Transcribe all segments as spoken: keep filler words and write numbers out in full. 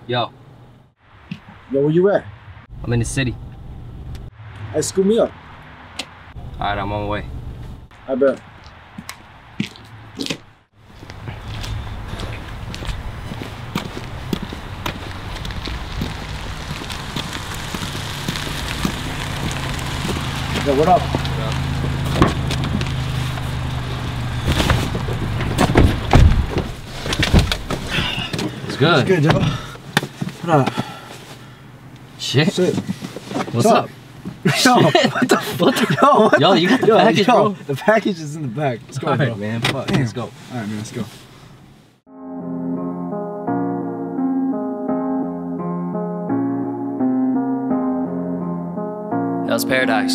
Yo. Yo, where you at? I'm in the city. Hey, scoop me up. Alright, I'm on my way. I bet. Yo, what up? It's good. It's good, yo. What up? Shit. Shit. What's, What's up? up? Yo, what the fuck? Yo, what Yo, the, you got the yo, package, yo, bro. The package is in the back. Let's go, All right, bro. man. Fuck. Damn. Let's go. All right, man. Let's go. Hell's Paradise.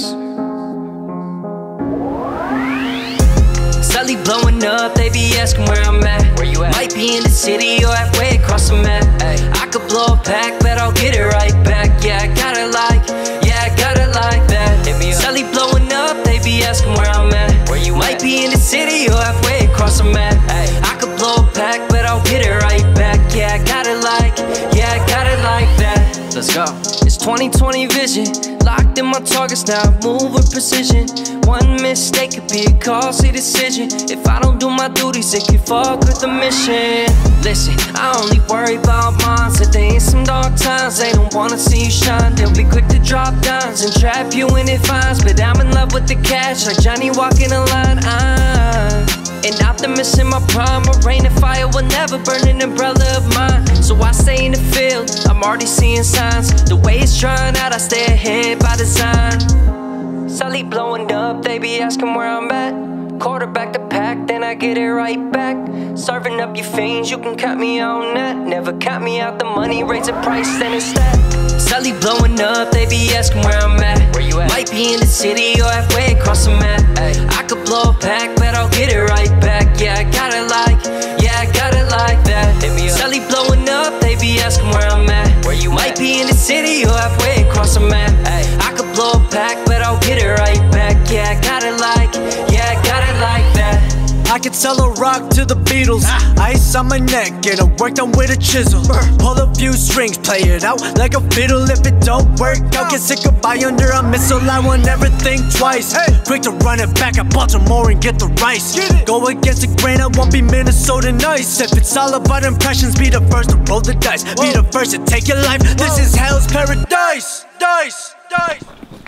Suddenly blowing up, they be asking where I'm at. Where you at? Might be in the city or halfway across the map. Ay. I could blow a pack, but I'll get it right back. Yeah, I got it like, yeah, I got it like that. Hit me up. Suddenly blowing up, they be asking where I'm at. Where you Might at? Be in the city or halfway across the map. Ay. I could blow a pack, but I'll get it right back. Yeah, I got it like, yeah, I got it like that. Let's go. It's twenty twenty vision. Locked in my targets now, move with precision. One mistake could be a costly decision. If I don't do my duties, it could fuck with the mission. Listen, I only worry about mine. Said they in some dark times, they don't wanna see you shine. They'll be quick to drop dimes and trap you in it fines. But I'm in love with the cash, like Johnny walking a line. I'm an optimist in my prime. A rain and fire will never burn an umbrella of mine. So I stay in the field, I'm already seeing signs. The way it's drying out, I stay ahead by design. Sully blowing up, they be asking where I'm at. Quarterback the pack, then I get it right back. Serving up your fiends, you can cut me on that. Never cut me out the money, raise the price, then it's that. Sully blowing up, they be asking where I'm at. Where you at? Might be in the city or halfway across the map. Ay. I could blow a pack, but I'll get it right back. Yeah, I got it like, yeah, I got it like that. Hit me up. Sully blowing up, they be asking where I'm at. Where you Might at? Be in the city or halfway across the map. Ay. I could blow a pack, but I'll get it right back. Yeah, I got it like, yeah, I got it like that. I can sell a rock to the Beatles. Ice on my neck, get it worked on with a chisel. Pull a few strings, play it out like a fiddle. If it don't work out, get sick of by under a missile. I won't never think twice. Quick to run it back at Baltimore and get the rice. Go against the grain, I won't be Minnesota nice. If it's all about impressions, be the first to roll the dice. Be the first to take your life. This is Hell's Paradise. Dice, dice.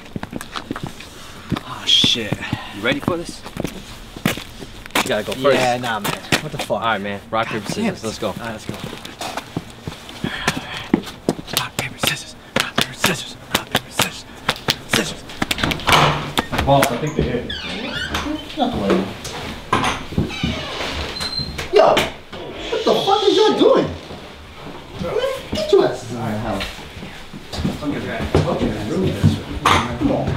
Oh, shit. You ready for this? You gotta go first. Yeah, nah, man. What the fuck? Alright, man. Rock, paper, scissors. Let's go. Alright, let's go. Rock, paper, scissors. Rock, paper, scissors. Rock, paper, scissors. Scissors. Boss, I think they hit. Not playing. Yo, what the fuck is y'all doing? Get your asses in the house. Look at that. Look at that. Really nice. Come on.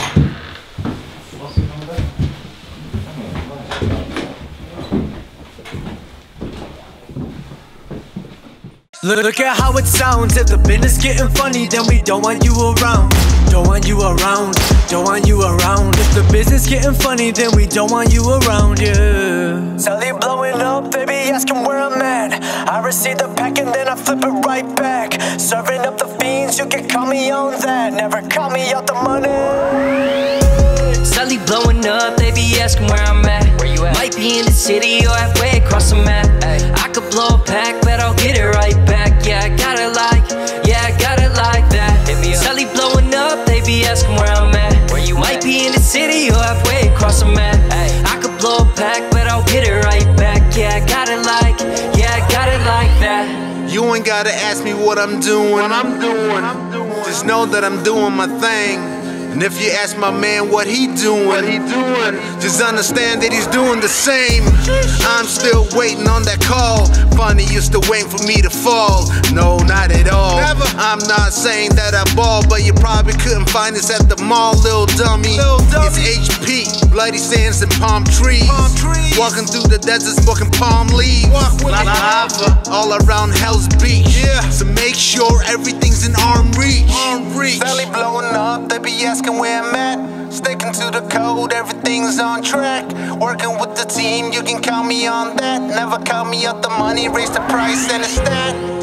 Look at how it sounds. If the business getting funny, then we don't want you around. Don't want you around. Don't want you around. If the business getting funny, then we don't want you around, yeah. Sally blowing up, they be asking where I'm at. I receive the pack and then I flip it right back. Serving up the fiends, you can call me on that. Never call me out the money. Sally blowing up, they be asking where I'm at. Where you at? Might be in the city or halfway across the map. Ay. I could blow a pack, but I'll get it right back. Yeah, I got it like, yeah, I got it like that. Hit me up. Sally blowing up, they be asking where I'm at. Where you Might at? Be in the city or halfway across the map. Ay. I could blow a pack, but I'll get it right back. Yeah, I got it like, yeah, I got it like that. You ain't gotta ask me what I'm doing. What I'm doing. Just know that I'm doing my thing. And if you ask my man what he doing, what he doing, just understand that he's doing the same. I'm still waiting on that call. Funny, you still waiting for me to fall. No, not at all. Never. I'm not saying that I ball, but you probably couldn't find us at the mall, little dummy. Little dummy. It's H P, bloody sands and palm trees. Palm trees. Walking through the desert, smoking palm leaves. Walk with lava all around Hell's Beach. Yeah. So make sure everything's in arm reach. Arm reach. Sally blowing up, they be asking where I'm at. Sticking to the code, everything's on track. Working with the team, you can count me on that. Never count me out the money, raise the price and it's that.